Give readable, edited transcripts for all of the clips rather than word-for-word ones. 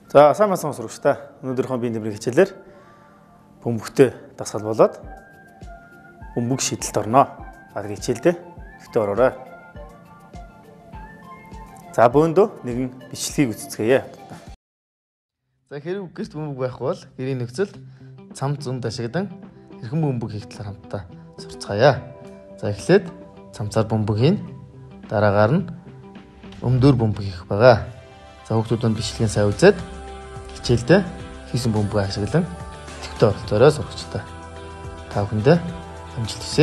За сайн масан сурагчтай. Өнөөдрийнхөө бие нэмрийн хичээлээр бөмбөгтэй дасгал болоод бөмбөг шийдэлд орно. Дараагийн хичээлдээ ихтэй ороорой. За бөөндөө нэгэн бичлэгийг үзцгээе. За хэрэг гэрт бөмбөг байхгүй бол гэрийн нөхцөл цам зүүнд ашигладаг хэрхэн бөмбөг хийх талаар хамтдаа сурцгаая. За эхлээд цамцаар бөмбөг хийн. Дараагаар нь өмдөр бөмбөг хийх байгаа. За хүүхдүүд бичлэгийн сайн үзээд хичээлдээ хийсэн бөмбөг ашиглан идэвхтэй оролцоорой сурагчтай. Та бүхэндээ амжилт хүсье.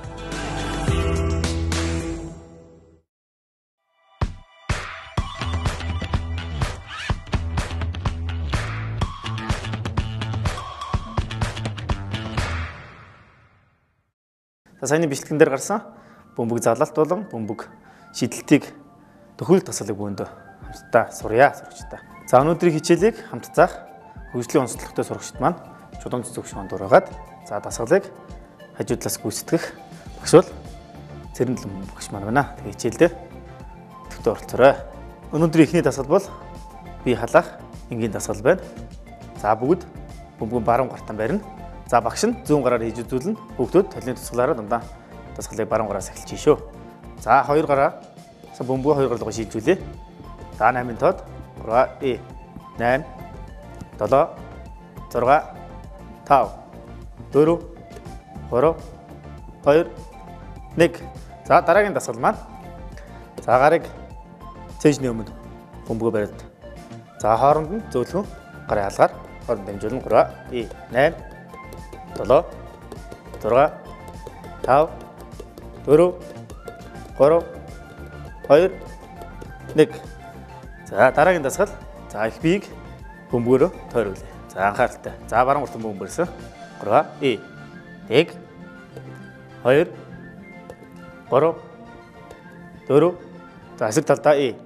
Саяны бичлэгэн дээр гарсан бөмбөг залалт болон бөмбөг шидэлтийг төхөөрөл тасгалыг бөөндөө хамтдаа сурья сурагчтай. За өнөөдрийн хичээлийг хамт заах хөгжлийн онцлогтой сурагчид маань чулуун цэцэг шонд ураагаад за дасгалыг хажуу талаас гүйцэтгэх багш бол Цэрэндэлэн багш маань байна. Тэгээ хичээлдээ төвтэй оролцоорой. Өнөөдрийн эхний дасгал бол бие халаах энгийн дасгал байна. За бүгд бөмбөг баруун гартан барина. За багш нь зүүн гараар хийж үзүүлнэ. Хүүхдүүд толны тусгалаараа дандаа дасгалыг баруун гараас эхэлж шүү. За хоёр гараа бөмбөг хоёр гараа шилжүүлээ. За 8 тод 3 8 7 6 5 4 3 2 1. За дараагийн дасгал маань за гарыг цээжний өмнө бөмбөгөө бариад за хооронд нь зөөлхөн гарын алгаар хооронд дамжуулна 3 8 7 6 5 4 3 2 1. За дараагийн дасгал за их биеийг бөмбөгөөрөө тойруулъя. За анхааралтай. За баруун гуртан бөмбөг барьсан. 3 1 2 3 4 за хэсэг талдаа 5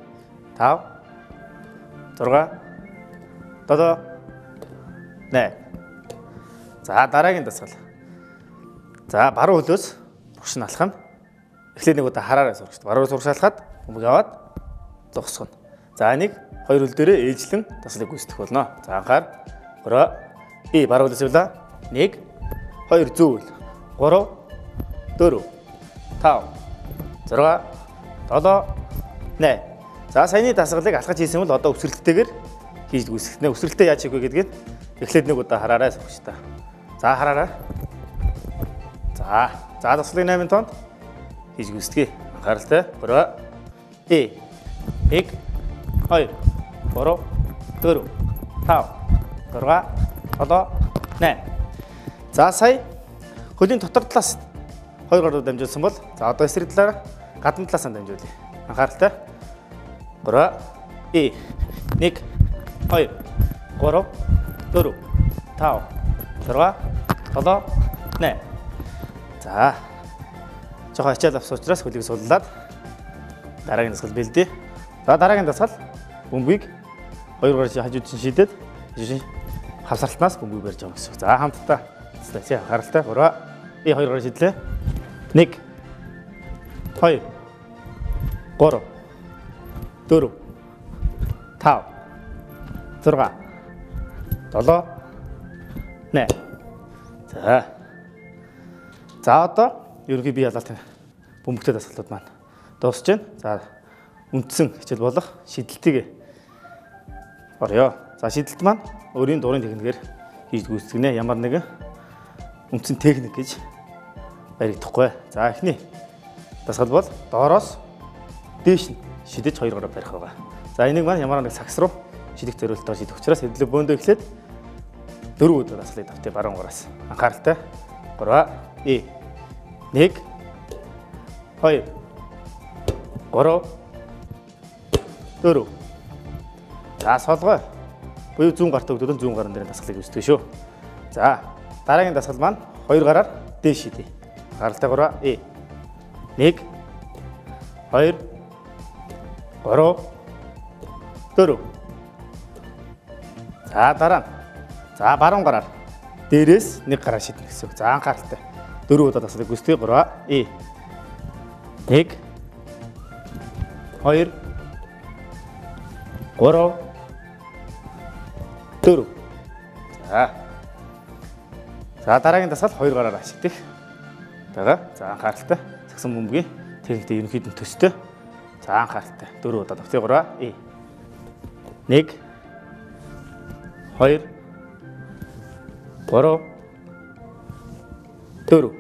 6 7 8. За дараагийн дасгал. За баруун хөлөөс багш нь алхам. Эхлээд нэг удаа хараараа сурагч. Баруун сурагшаалахад бөмбөг аваад зогсгоно. За энийг хоёр хөл дээрээ ээлжлэн дасгалыг гүйцэтгэх болно. За анхаар 3 баруун хөлөөс явлаа. 1 2 зүүл 3 4 5 6 7 8. За саяны дасгалыг алхаж хийсэн бол одоо өсрэлттэйгээр хийж гүйцэтгэнэ. Өсрэлттэй яаж хийх вэ гэдгийг эхлээд нэг удаа хараарай сурагчтай. За хараарай. За дасгалыг 8 тоонд хийж гүйцэтгэе. Анхааралтай. 3 1 2 3 4 5 6 7 8. За сая хөлийн дотор талаас хоёр гарууд дамжуулсан бол за одоо эсрэг талаараа гадна талаас нь дамжуулъя. Анхааралтай. 3 1 2 3 4 5 6 7 8. За жоохон ачаал авсан учраас хөлийг суллаад дараагийн дасгал бэлдээ. За дараагийн дасгал бөмбөгийг хоёр гараар хажууд нь шийдээд хавсралтнаас бөмбөг барьж байгаа гэсэн. За хамтдаа стац харалтай 3 хоёр гараар шийдлээ. 1 2 3 4 5 6 7 8. За одоо ерөнхий бие халаалтын бөмбөгтэй дасгалууд маань дуусж байна. За үндсэн хичээл болох шидэлтийг орё. За шидэлт маань өөрийн дурын техникээр хийж гүйцэтгэнэ. Ямар нэгэн үндсэн техник гэж баригдахгүй. За эхний дасгал бол доороос дээш нь шидэж хоёр гараа барих байгаа. За энийг маань ямар нэг сакс руу шидэх зорилтоор шидэх учраас хэдлээ бөөндөө эхлээд 4 удаа дасгалыг давтъя баруун гараас. Анхааралтай. 3 1 2 3 4. За солгой. Буюу зүүн гарт өгдөөд зүүн гарын дээр дасгалыг үүсгэж шүү. За дараагийн дасгал маань хоёр гараар дээш шидье. Анхааралтай 3 1 2 3 4. За дараа нь за баруун гараар дээрээс нэг гараа шиднэ гэсэн үг. За анхааралтай. 4 удаа дасгалыг гүйцэтгэе. 3 1 2 3 4. За дараагийн дасгал 2 гараар ашигдах. Тэгээ. За анхааралтай. Сагсан бөмбөгийн техниктэй ерөнхийдөө төстэй. За анхааралтай. 4 удаа давтыг 3. 1 2 3 4.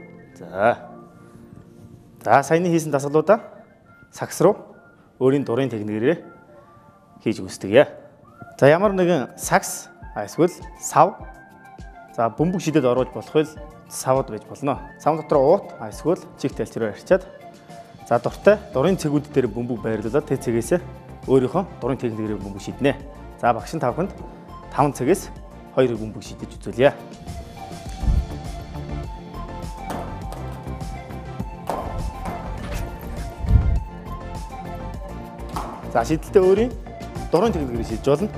За саяны хийсэн дасгалуудаа сакс руу өөрийн дурын техникээр хийж үсдэг. За ямар нэгэн сакс эсвэл сав. За бөмбөг шидэд оруулж болохыг савд байж болно. Сав дотор уут эсвэл чих тайлчраар арчаад за дуртай дурын цэгүүд дээр бөмбөг байрлуулаад тэр цэгээс өөрийнхөө дурын техникээр бөмбөг шиднэ. За багш нь тавханд 5 цэгээс 2 бөмбөг шидэж үзүүлье. За шидэлтэй өөрийн дурын техникээр шидэж болно.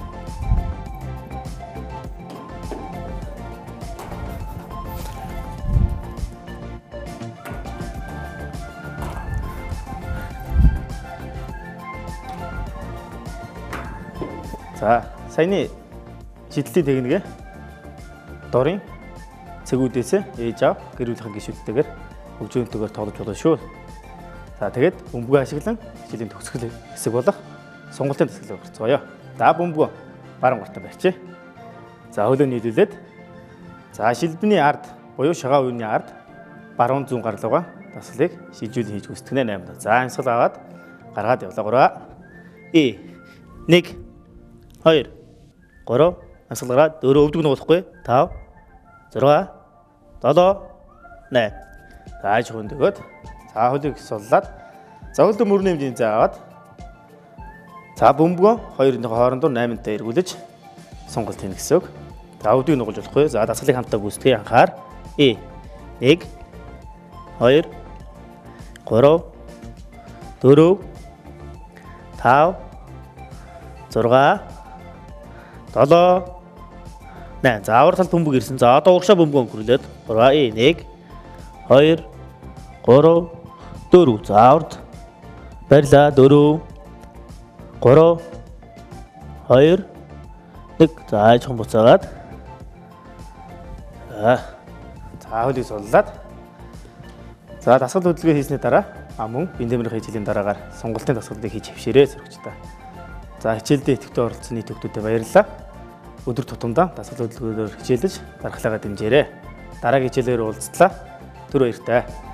За саяны шидэлтийн техникээ дурын цэгүүдээс ээж аав гэр бүлийн гишүүдтэйгээр хөгжөөнтэйгээр тоглож болно шүү. За тэгээд бөмбөгөө ашиглан хичээлийн төгсгөл хэсэг болох сонголтын дасгалыг гарцгаая. За бөмбөгөө баруун гартаа барьчих. За хөлөө нийлүүлээд за шилбэний ард буюу шагаа үений ард баруун зүүн гарлуугаа дасгалыг шилжүүлэн хийж үстгэнэ 8. За амьсгал аваад гаргаад явлаа 3. 1 2 3 амьсгал гараад 4 өвдөг нуулахгүй 5 6 7 8. За ажихын дөгөөд за хөлийг суллаад за хөлдөө мөрний хэмжээний зай аваад за бөмбөгөө хоёрын хоорондоо 8-тай эргүүлж сонголт хийнэ гэсэн үг. За өвдөг нуулж болохгүй. За дасгалыг хамтаа гүйцэтгэе анхаар. 1 2 3 4 5 6 7 8. За авар талд бөмбөг ирсэн. За одоо урагшаа бөмбөг өнгөрүүлээд 3 1 2 3 4. За аварт барьлаа 4 3 2 1. За ажхан буцаагаад за хөлийг суллаад за дасгал хөдөлгөөн хийсний дараа мөн бинтэмэрийн хичээлийн дараагаар сонголтын дасгалыг хийж хөвшөөрэй сурагчдаа. За хичээлдээ идэвхтэй оролцсон нийт хүүхдүүдэд баярлалаа. Өдөр тутамдаа дасгал хөдөлгөөнөөр хичээлж дархлаагаа дэмжээрэй. Дараагийн хичээлээр уулзтлаа. Түр баяртай.